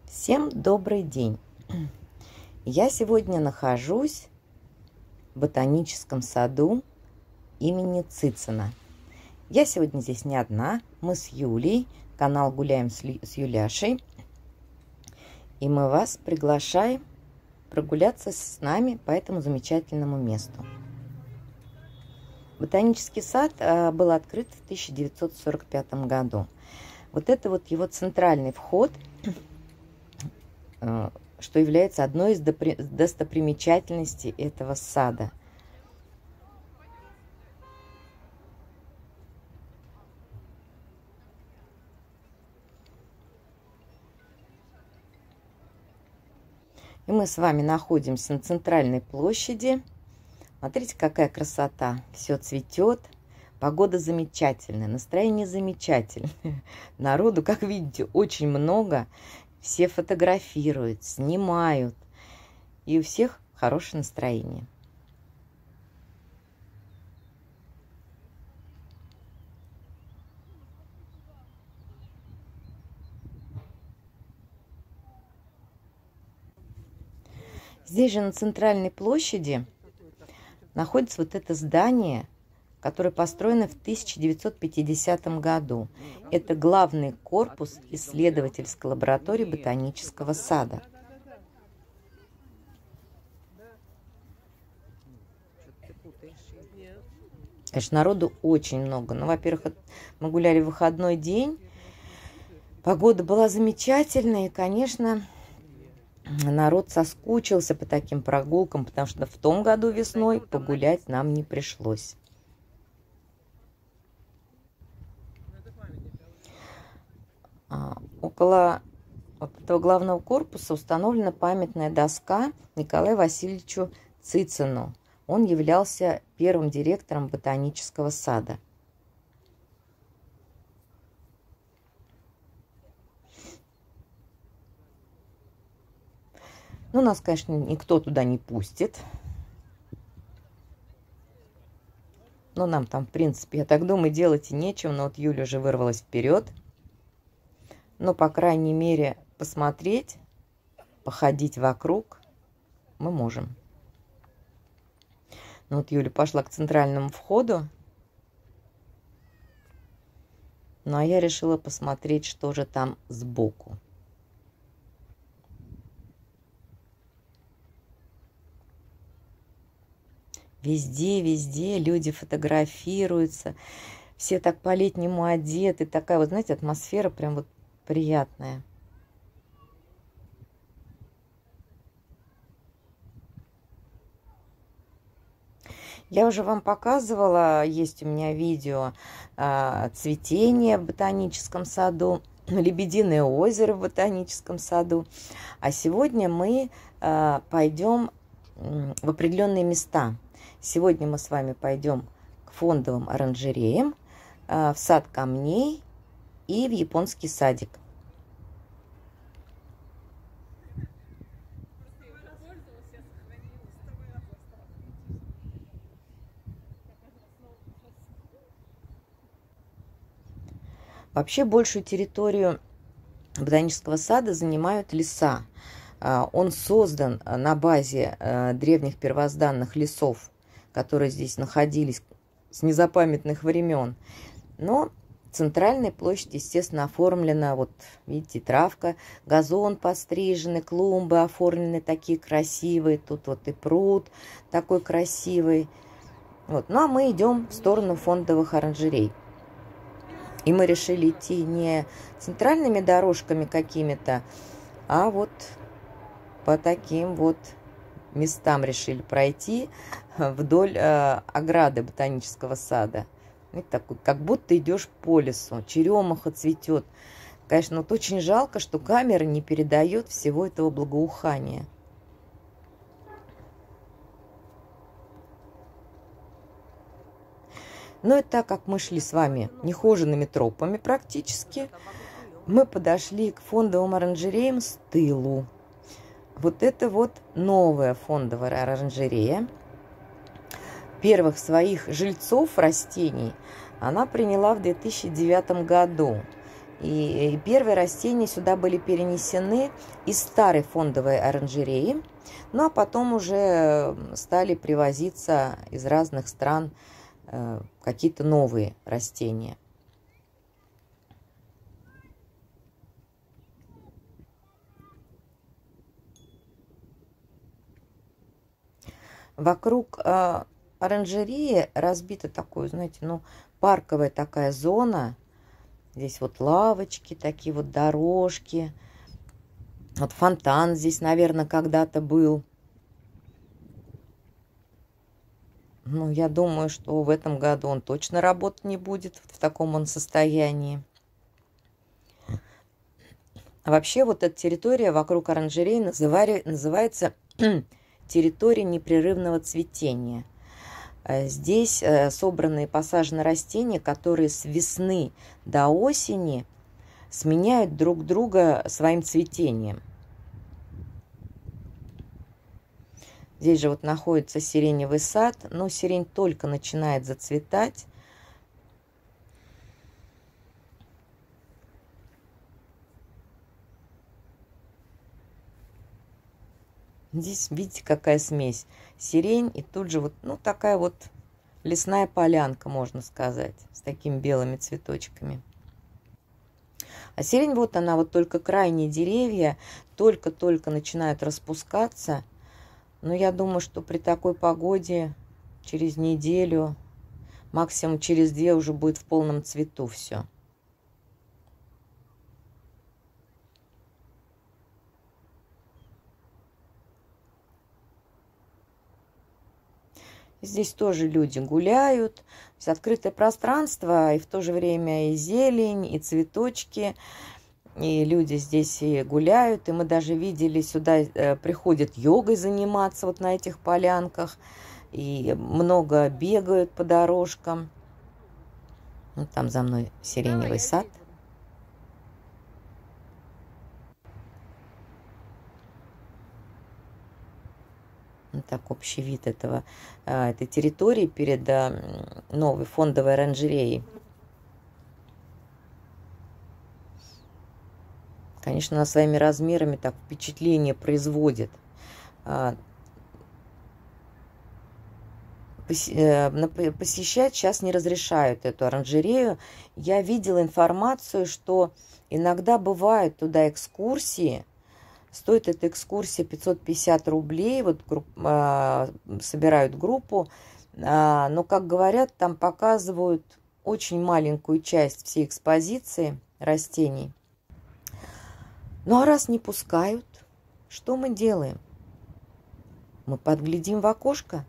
Всем добрый день! Я сегодня нахожусь в ботаническом саду имени Цицина. Я сегодня здесь не одна, мы с Юлей, канал «Гуляем с Юляшей». И мы вас приглашаем прогуляться с нами по этому замечательному месту. Ботанический сад был открыт в 1945 году. Вот это вот его центральный вход, что является одной из достопримечательностей этого сада. И мы с вами находимся на центральной площади. Смотрите, какая красота. Все цветет. Погода замечательная, настроение замечательное. Народу, как видите, очень много. Все фотографируют, снимают. И у всех хорошее настроение. Здесь же на центральной площади находится вот это здание, которое построено в 1950 году. Это главный корпус исследовательской лаборатории ботанического сада. Конечно, народу очень много. Ну, во-первых, мы гуляли в выходной день. Погода была замечательная. И, конечно, народ соскучился по таким прогулкам, потому что в том году весной погулять нам не пришлось. Около вот этого главного корпуса установлена памятная доска Николаю Васильевичу Цицину. Он являлся первым директором ботанического сада. Ну, нас, конечно, никто туда не пустит. Но нам там, в принципе, я так думаю, делать и нечего. Но вот Юля уже вырвалась вперед. Но, по крайней мере, посмотреть, походить вокруг мы можем. Ну, вот Юля пошла к центральному входу. Ну, а я решила посмотреть, что же там сбоку. Везде люди фотографируются. Все так по-летнему одеты. Такая вот, знаете, атмосфера прям вот приятная. Я уже вам показывала, есть у меня видео цветения в ботаническом саду, Лебединое озеро в ботаническом саду. А сегодня мы пойдем в определенные места. Сегодня мы с вами пойдем к фондовым оранжереям, в сад камней и в японский садик. Вообще большую территорию ботанического сада занимают леса. Он создан на базе древних первозданных лесов, которые здесь находились с незапамятных времен. Но центральная площадь, естественно, оформлена, вот видите, травка, газон подстриженный, клумбы оформлены такие красивые. Тут вот и пруд такой красивый. Вот. Ну, а мы идем в сторону фондовых оранжерей. И мы решили идти не центральными дорожками какими-то, а вот по таким вот местам решили пройти вдоль ограды ботанического сада. И так, как будто идешь по лесу, черемуха цветет. Конечно, вот очень жалко, что камера не передает всего этого благоухания. Ну и так как мы шли с вами нехоженными тропами практически, мы подошли к фондовым оранжереям с тылу. Вот это вот новая фондовая оранжерея. Первых своих жильцов растений она приняла в 2009 году. И первые растения сюда были перенесены из старой фондовой оранжереи, ну а потом уже стали привозиться из разных стран какие-то новые растения. Вокруг оранжереи разбита такой, знаете, ну, парковая такая зона. Здесь вот лавочки, такие вот дорожки. Вот фонтан здесь, наверное, когда-то был. Ну, я думаю, что в этом году он точно работать не будет, в таком он состоянии. А вообще вот эта территория вокруг оранжереи называется территория непрерывного цветения. Здесь собраны и посажены растения, которые с весны до осени сменяют друг друга своим цветением. Здесь же вот находится сиреневый сад, но сирень только начинает зацветать. Здесь, видите, какая смесь. Сирень и тут же вот, ну, такая вот лесная полянка, можно сказать, с такими белыми цветочками. А сирень, вот она, вот только крайние деревья только-только начинают распускаться. Но я думаю, что при такой погоде через неделю, максимум через 2 уже будет в полном цвету все. Здесь тоже люди гуляют. Здесь открытое пространство, и в то же время и зелень, и цветочки. И люди здесь и гуляют. И мы даже видели, сюда приходят йогой заниматься вот на этих полянках. И много бегают по дорожкам. Вот там за мной сиреневый сад. Вот так общий вид этой территории перед новой фондовой оранжереей. Конечно, она своими размерами так впечатление производит. Посещать сейчас не разрешают эту оранжерею. Я видела информацию, что иногда бывают туда экскурсии. Стоит эта экскурсия 550 рублей. Вот собирают группу. Но, как говорят, там показывают очень маленькую часть всей экспозиции растений. Ну а раз не пускают, что мы делаем? Мы подглядим в окошко.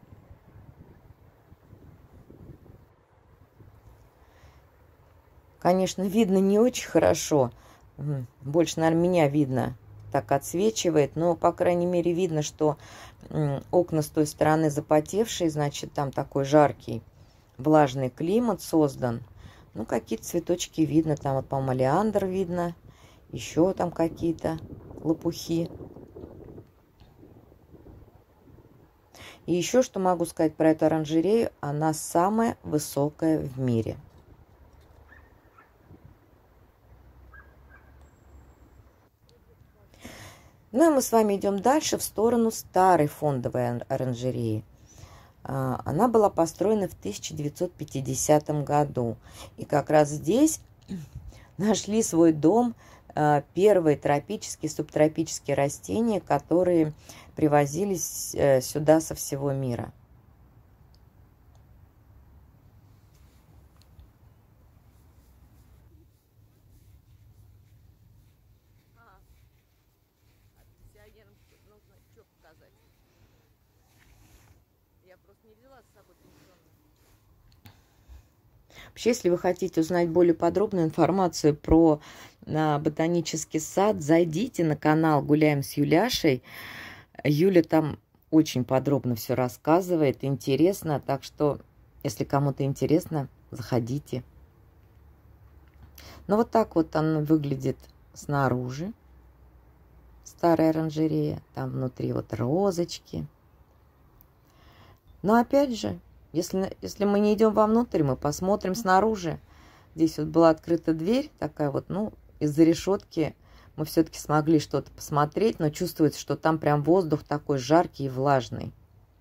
Конечно, видно не очень хорошо. Больше, наверное, меня видно. Так отсвечивает. Но, по крайней мере, видно, что окна с той стороны запотевшие. Значит, там такой жаркий, влажный климат создан. Ну, какие-то цветочки видно. Там вот, по-моему, олеандр видно. Еще там какие-то лопухи. И еще что могу сказать про эту оранжерею. Она самая высокая в мире. Ну и мы с вами идем дальше в сторону старой фондовой оранжереи. Она была построена в 1950 году. И как раз здесь нашли свой дом первые тропические, субтропические растения, которые привозились сюда со всего мира. Вообще, если вы хотите узнать более подробную информацию про ботанический сад, зайдите на канал «Гуляем с Юляшей». Юля там очень подробно все рассказывает, интересно. Так что, если кому-то интересно, заходите. Ну, вот так вот она выглядит снаружи. Старая оранжерея. Там внутри вот розочки. Но опять же, если мы не идем вовнутрь, мы посмотрим снаружи. Здесь вот была открыта дверь, такая вот, ну, из-за решетки мы все-таки смогли что-то посмотреть, но чувствуется, что там прям воздух такой жаркий и влажный.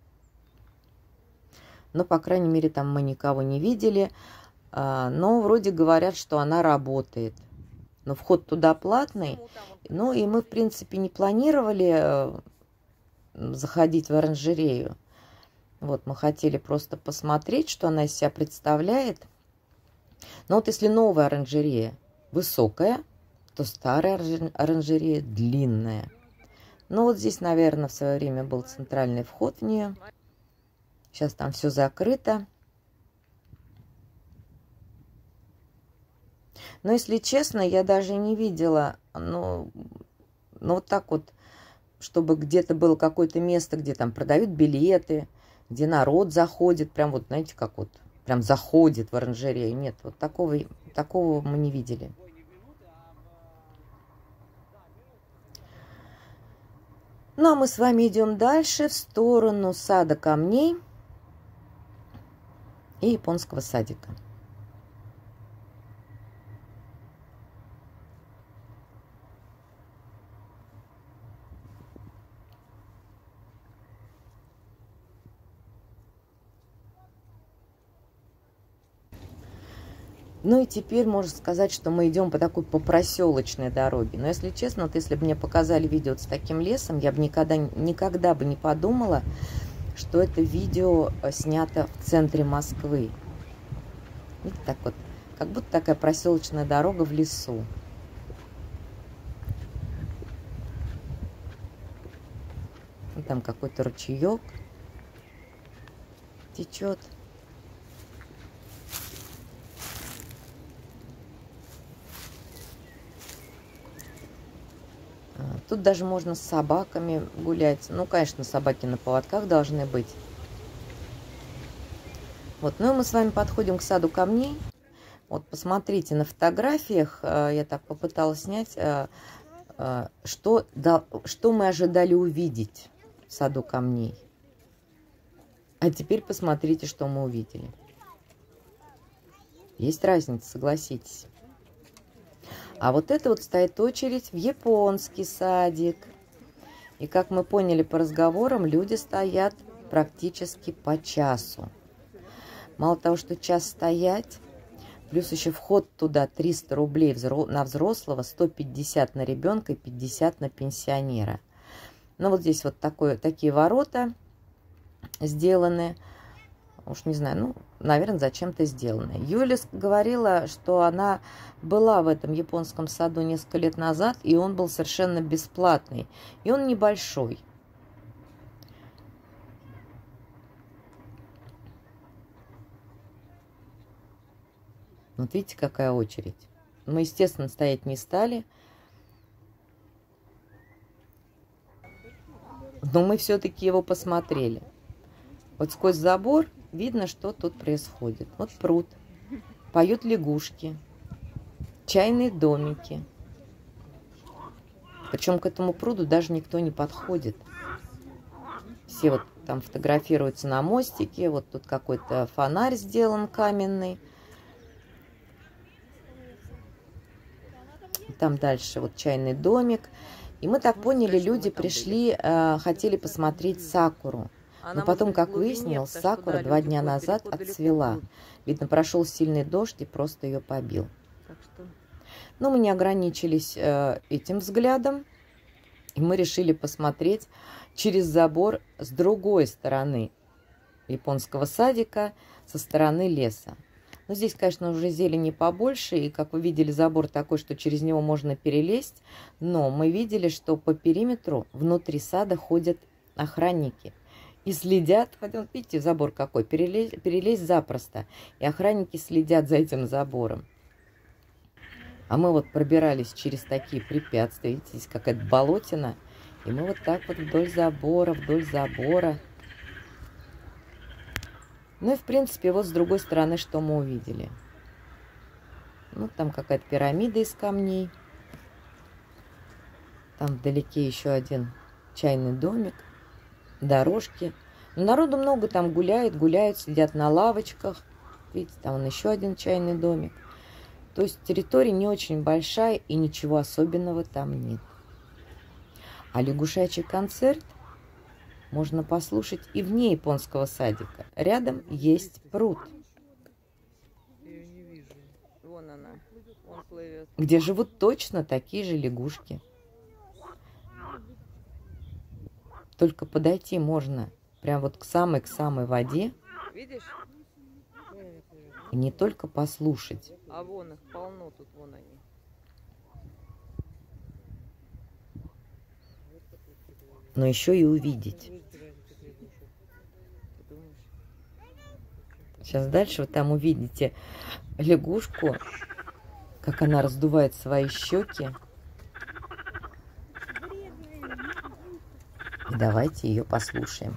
Но, по крайней мере, там мы никого не видели. Но вроде говорят, что она работает. Но вход туда платный. Ну и мы, в принципе, не планировали заходить в оранжерею. Вот мы хотели просто посмотреть, что она из себя представляет. Но вот если новая оранжерея высокая, то старая оранжерея длинная. Ну вот здесь, наверное, в свое время был центральный вход в нее. Сейчас там все закрыто. Но, если честно, я даже не видела, ну вот так вот, чтобы где-то было какое-то место, где там продают билеты, где народ заходит, прям вот, знаете, как вот, прям заходит в оранжерею. Нет, вот такого мы не видели. Ну, а мы с вами идем дальше в сторону сада камней и японского садика. Ну и теперь можно сказать, что мы идем по такой проселочной дороге. Но если честно, вот если бы мне показали видео с таким лесом, я бы никогда бы не подумала, что это видео снято в центре Москвы. Видите, так вот, как будто такая проселочная дорога в лесу. И там какой-то ручеек течет. Тут даже можно с собаками гулять. Ну, конечно, собаки на поводках должны быть. Вот, ну и мы с вами подходим к саду камней. Вот, посмотрите, на фотографиях я так попыталась снять, что мы ожидали увидеть в саду камней. А теперь посмотрите, что мы увидели. Есть разница, согласитесь. А вот это вот стоит очередь в японский садик. И как мы поняли по разговорам, люди стоят практически по часу. Мало того, что час стоять, плюс еще вход туда 300 рублей на взрослого, 150 на ребенка и 50 на пенсионера. Ну вот здесь вот такие ворота сделаны. Уж не знаю, ну, наверное, зачем-то сделаны. Юля говорила, что она была в этом японском саду несколько лет назад, и он был совершенно бесплатный. И он небольшой. Вот видите, какая очередь. Мы, естественно, стоять не стали. Но мы все-таки его посмотрели. Вот сквозь забор видно, что тут происходит. Вот пруд, поют лягушки, чайные домики. Причем к этому пруду даже никто не подходит. Все вот там фотографируются на мостике. Вот тут какой-то фонарь сделан каменный. Там дальше вот чайный домик. И мы так поняли, люди пришли, хотели посмотреть сакуру. Но потом, как выяснилось, сакура 2 дня назад отцвела. Видно, прошел сильный дождь и просто ее побил. Но мы не ограничились этим взглядом. И мы решили посмотреть через забор с другой стороны японского садика, со стороны леса. Но здесь, конечно, уже зелени побольше. И, как вы видели, забор такой, что через него можно перелезть. Но мы видели, что по периметру внутри сада ходят охранники. И следят, хотя, вот видите, забор какой, перелезть запросто. И охранники следят за этим забором. А мы вот пробирались через такие препятствия. Видите, здесь какая-то болотина. И мы вот так вот вдоль забора, вдоль забора. Ну и, в принципе, вот с другой стороны, что мы увидели. Ну, там какая-то пирамида из камней. Там вдалеке еще один чайный домик. Дорожки. Но народу много там гуляют, сидят на лавочках. Видите, там вон еще один чайный домик. То есть территория не очень большая и ничего особенного там нет. А лягушачий концерт можно послушать и вне японского садика. Рядом есть пруд. Я ее не вижу. Вон она. Он плывет. Где живут точно такие же лягушки. Только подойти можно прям вот к самой воде. Видишь? И не только послушать. А вон их полно тут, вон они. Но еще и увидеть. Сейчас дальше вы там увидите лягушку, как она раздувает свои щеки. И давайте ее послушаем.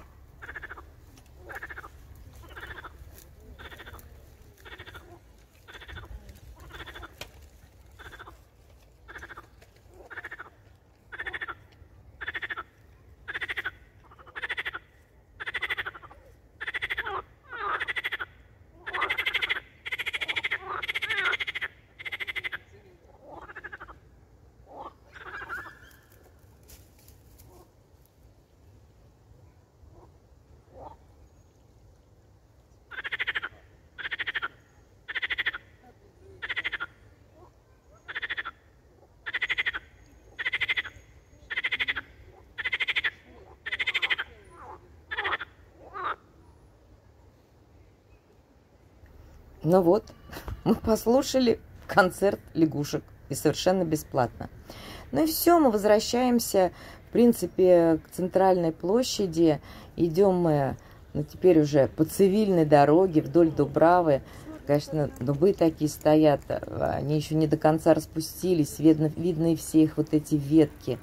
Ну вот, мы послушали концерт лягушек. И совершенно бесплатно. Ну и все, мы возвращаемся, в принципе, к центральной площади. Идем мы, ну, теперь уже по цивильной дороге вдоль Дубравы. Конечно, дубы такие стоят, они еще не до конца распустились. Видно и все их вот эти ветки.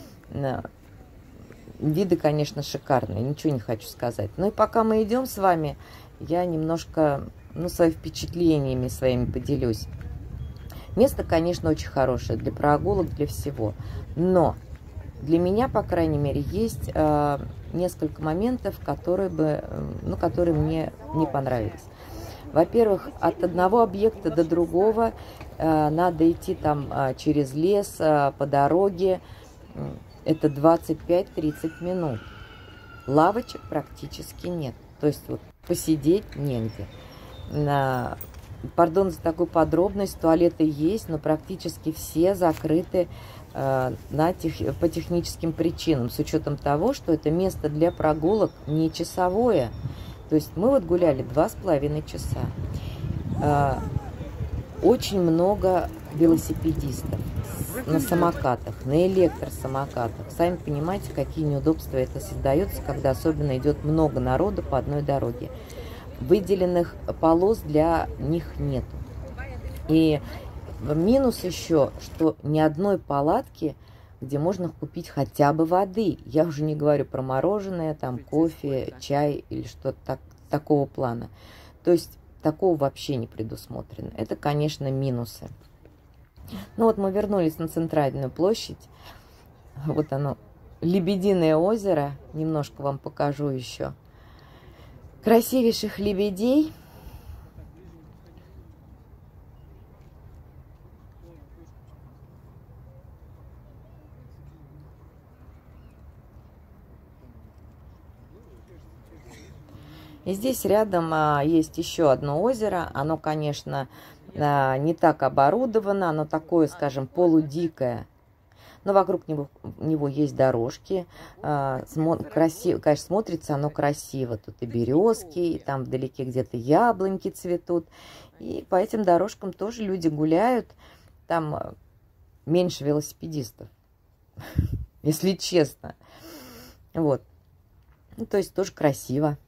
Виды, конечно, шикарные, ничего не хочу сказать. Ну и пока мы идем с вами, я немножко, ну, своими впечатлениями своими поделюсь. Место, конечно, очень хорошее для прогулок, для всего. Но для меня, по крайней мере, есть несколько моментов, которые мне не понравились. Во-первых, от одного объекта до другого надо идти там через лес, по дороге. Это 25-30 минут. Лавочек практически нет. То есть вот посидеть негде. Пардон за такую подробность, туалеты есть, но практически все закрыты по техническим причинам, с учетом того, что это место для прогулок не часовое. То есть мы вот гуляли 2,5 часа. Очень много велосипедистов на самокатах, на электросамокатах. Сами понимаете, какие неудобства это создается, когда особенно идет много народу по одной дороге. Выделенных полос для них нету. И минус еще, что ни одной палатки, где можно купить хотя бы воды. Я уже не говорю про мороженое, там кофе, чай или что-то такого плана. То есть такого вообще не предусмотрено. Это, конечно, минусы. Ну вот мы вернулись на центральную площадь. Вот оно, Лебединое озеро. Немножко вам покажу еще. Красивейших лебедей. И здесь рядом есть еще одно озеро. Оно, конечно, не так оборудовано. Оно такое, скажем, полудикое. Но вокруг него есть дорожки. Красиво, конечно, смотрится оно красиво. Тут и березки, и там вдалеке где-то яблоньки цветут. И по этим дорожкам тоже люди гуляют. Там меньше велосипедистов, если честно. Вот. Ну, то есть тоже красиво.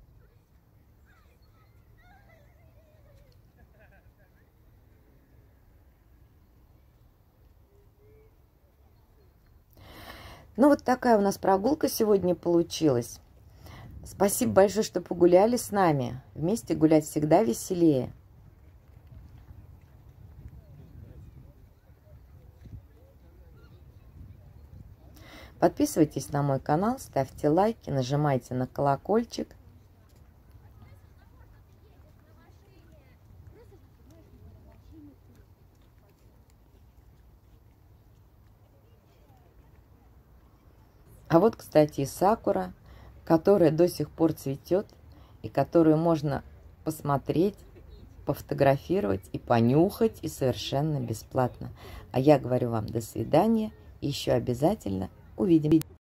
Ну, вот такая у нас прогулка сегодня получилась. Спасибо большое, что погуляли с нами. Вместе гулять всегда веселее. Подписывайтесь на мой канал, ставьте лайки, нажимайте на колокольчик. А вот, кстати, и сакура, которая до сих пор цветет, и которую можно посмотреть, пофотографировать и понюхать, и совершенно бесплатно. А я говорю вам до свидания, и еще обязательно увидимся.